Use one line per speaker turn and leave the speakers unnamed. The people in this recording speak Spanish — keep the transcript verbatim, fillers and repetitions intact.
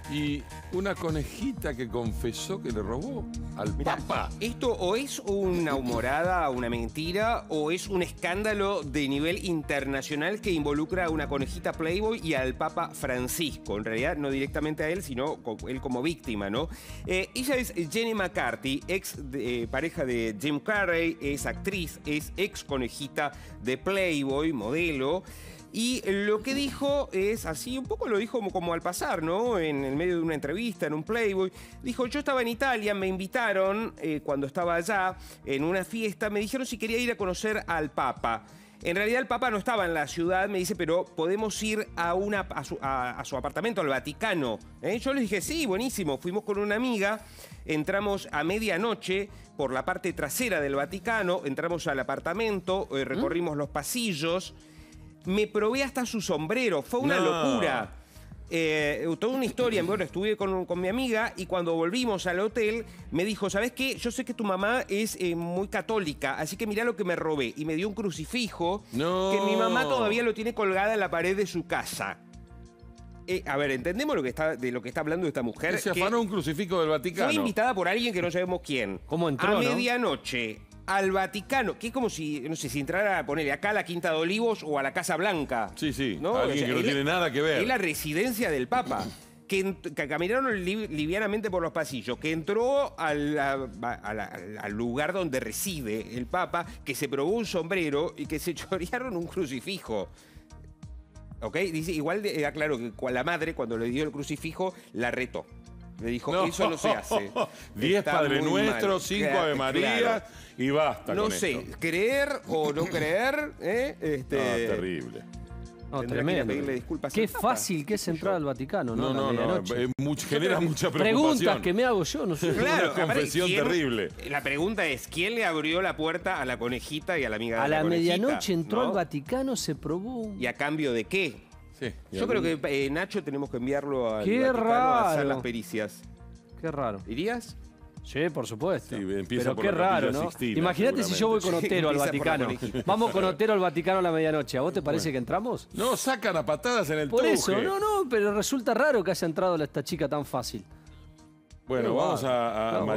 Y una conejita que confesó que le robó al
Mirá,
Papa.
esto o es una humorada, una mentira, o es un escándalo de nivel internacional que involucra a una conejita Playboy y al Papa Francisco. En realidad, no directamente a él, sino él como víctima, ¿no? Eh, ella es Jenny McCarthy, ex de, eh, pareja de Jim Carrey, es actriz, es ex conejita de Playboy, modelo. Y lo que dijo es así, un poco lo dijo como, como al pasar, ¿no? En el medio de una entrevista, en un Playboy. Dijo, yo estaba en Italia, me invitaron eh, cuando estaba allá en una fiesta, me dijeron si quería ir a conocer al Papa. En realidad el Papa no estaba en la ciudad, me dice, pero podemos ir a, una, a, su, a, a su apartamento, al Vaticano. ¿Eh? Yo les dije, sí, buenísimo. Fuimos con una amiga, entramos a medianoche por la parte trasera del Vaticano, entramos al apartamento, eh, recorrimos ¿Mm? los pasillos. Me probé hasta su sombrero, fue una no. locura. Eh, toda una historia. Bueno, estuve con, con mi amiga y cuando volvimos al hotel me dijo, ¿sabes qué? Yo sé que tu mamá es eh, muy católica, así que mirá lo que me robé. Y me dio un crucifijo no. que mi mamá todavía lo tiene colgada en la pared de su casa. Eh, a ver, entendemos lo que está, de lo que está hablando esta mujer.
Se afanó un crucifijo del Vaticano.
Fue invitada por alguien que no sabemos quién.
¿Cómo entró,
A
no?
medianoche. Al Vaticano, que es como si, no sé, si entrara a ponerle acá a la Quinta de Olivos o a la Casa Blanca.
Sí, sí,
¿no?
alguien
O sea,
que no
es,
tiene nada que ver.
Es la residencia del Papa. Que, que caminaron li, livianamente por los pasillos, que entró a la, a la, al lugar donde reside el Papa, que se probó un sombrero y que se chorearon un crucifijo. ¿Ok? Dice, igual de, aclaro que la madre, cuando le dio el crucifijo, la retó. Le dijo, no. eso no se hace.
Diez Padre Nuestro, cinco claro, Ave María claro. y basta
No
con
sé,
esto.
creer o no creer, ¿eh? Este...
No, terrible.
No, tremendo. Qué fácil que es entrar al Vaticano, ¿no?
No, no, no. Eh, mucho, genera mucha preocupación.
Preguntas que me hago yo, no sé.
Claro, una confesión
¿quién,
terrible.
La pregunta es, ¿quién le abrió la puerta a la conejita y a la amiga de
a
la,
la
conejita?
medianoche entró
¿no?
al Vaticano, se probó.
¿Y a cambio de qué?
Sí,
yo creo que eh, Nacho tenemos que enviarlo al
Qué
Vaticano
raro.
a hacer las pericias.
Qué raro.
¿Irías?
Sí, por supuesto.
Sí,
pero qué raro, ¿no?
Sixtina,
imagínate si yo voy con Otero al Vaticano. Vamos con Otero al Vaticano a la medianoche. ¿A vos te parece bueno. que entramos?
No, sacan a patadas en el
Por
tuje.
eso, no, no, pero resulta raro que haya entrado esta chica tan fácil.
Bueno, pero vamos a, a no,